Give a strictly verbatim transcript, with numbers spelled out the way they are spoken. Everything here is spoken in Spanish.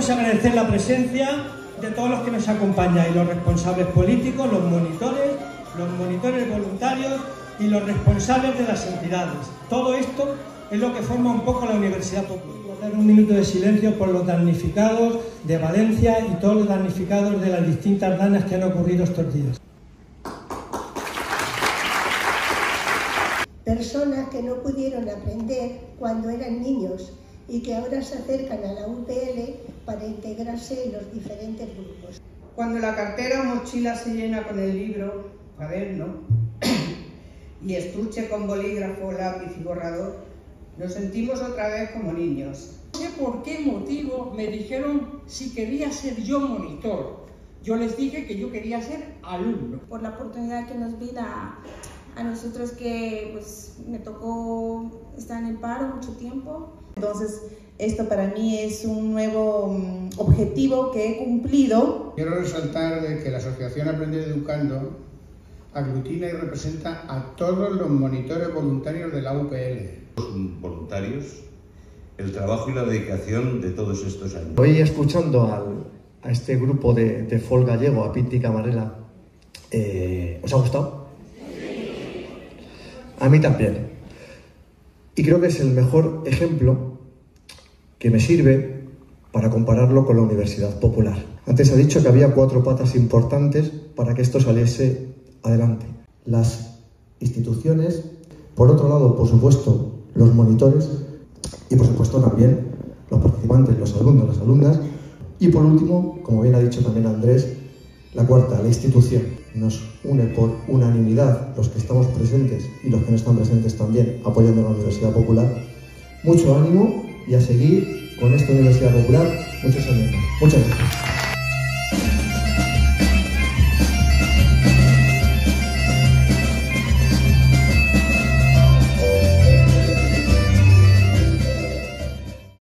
Queremos agradecer la presencia de todos los que nos acompañan, los responsables políticos, los monitores, los monitores voluntarios y los responsables de las entidades. Todo esto es lo que forma un poco la Universidad Popular. Voy a dar un minuto de silencio por los damnificados de Valencia y todos los damnificados de las distintas dañas que han ocurrido estos días. Personas que no pudieron aprender cuando eran niños y que ahora se acercan a la U P L para integrarse en los diferentes grupos. Cuando la cartera o mochila se llena con el libro, cuaderno y estuche con bolígrafo, lápiz y borrador, nos sentimos otra vez como niños. No sé por qué motivo me dijeron si quería ser yo monitor. Yo les dije que yo quería ser alumno. Por la oportunidad que nos brinda a nosotros, que pues me tocó estar en el paro mucho tiempo. Entonces, esto para mí es un nuevo um, objetivo que he cumplido. Quiero resaltar de que la Asociación Aprender Educando aglutina y representa a todos los monitores voluntarios de la U P L. Los voluntarios, el trabajo y la dedicación de todos estos años. Hoy, escuchando al, a este grupo de, de folk gallego, a Piti Camarela, eh, ¿os ha gustado? A mí también. Y creo que es el mejor ejemplo que me sirve para compararlo con la Universidad Popular. Antes ha dicho que había cuatro patas importantes para que esto saliese adelante. Las instituciones, por otro lado, por supuesto, los monitores y, por supuesto, también los participantes, los alumnos, las alumnas. Y, por último, como bien ha dicho también Andrés, la cuarta, la institución. Nos une por unanimidad los que estamos presentes y los que no están presentes también apoyando a la Universidad Popular. Mucho ánimo y a seguir con esta Universidad Popular muchos años más. Muchas gracias.